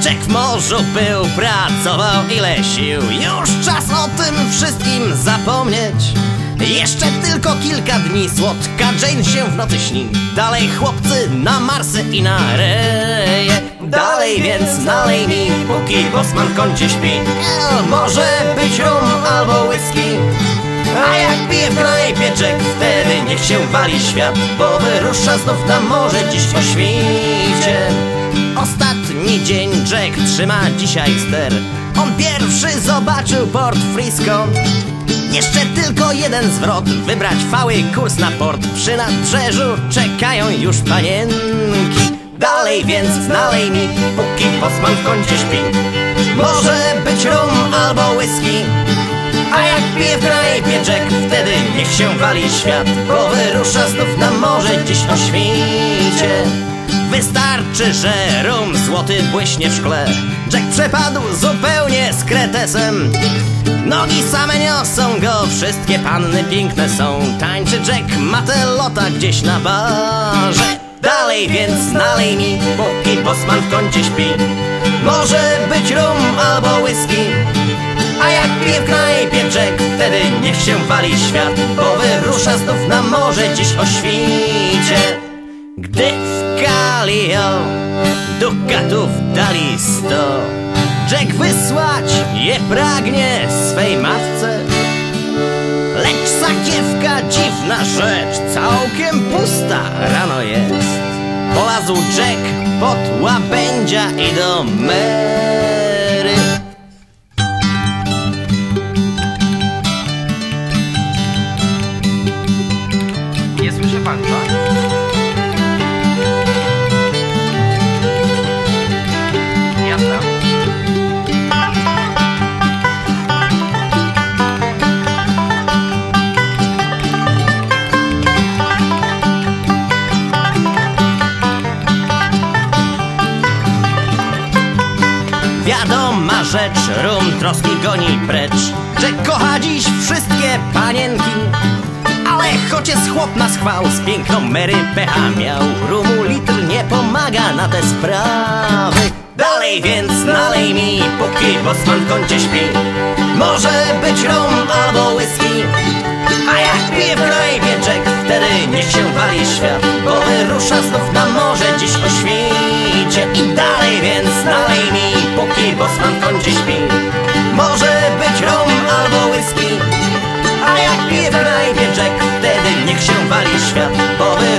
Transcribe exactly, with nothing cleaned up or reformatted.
Jack w morzu był, pracował ile sił. Już czas o tym wszystkim zapomnieć. Jeszcze tylko kilka dni, słodka Jane się w nocy śni. Dalej chłopcy na Marsy i na reje. Dalej więc nalej mi, póki Bosman w kącie śpi. El, może być rum albo whisky. A jak pije w knajpie Jack, wtedy niech się wali świat, bo wyrusza znów na morze dziś o świcie. Ostatni dzień Jack trzyma dzisiaj ster. On pierwszy zobaczył Port Frisco. Jeszcze tylko jeden zwrot, wybrać fały kurs na port. Przy nadbrzeżu czekają już panienki. Dalej więc nalej mi, póki Bosman w kącie śpi. Może być rum albo whisky. A jak pije w knajpie Jack, wtedy niech się wali świat, bo wyrusza znów na morze dziś o świcie. Wystarczy, że rum złoty błyśnie w szkle. Jack przepadł zupełnie z kretesem. Nogi same niosą go, wszystkie panny piękne są. Tańczy Jack matelota gdzieś na barze. Dalej więc nalej mi, póki Bosman w kącie śpi. Może być rum albo whisky. A jak pije w knajpie Jack, wtedy niech się wali świat, bo wyrusza znów na morze dziś o świcie. Gdy w Callio dukatów dali sto, Jack wysłać je pragnie swej matce. Lecz sakiewka, dziwna rzecz, całkiem pusta rano jest. Polazł Jack pod łabędzia i do Mary. Nie słyszy pan to? Jasne. Wiadoma rzecz, rum troski goni precz. Jack kocha dziś wszystkie panienki, ale choć jest chłop na schwał, z piękną Mary pecha miał. Rumu litr nie pomaga na te sprawy. Dalej więc nalej mi, póki Bosman w kącie śpi. Może być rum albo whisky. A jak pije w knajpie Jack, wtedy niech się wali świat, bo wyrusza znów na morze dziś o świcie. I dalej więc nalej mi, póki Bosman w kącie śpi. Może być rum albo whisky. A jak pije w knajpie Jack, wtedy niech się wali świat, bo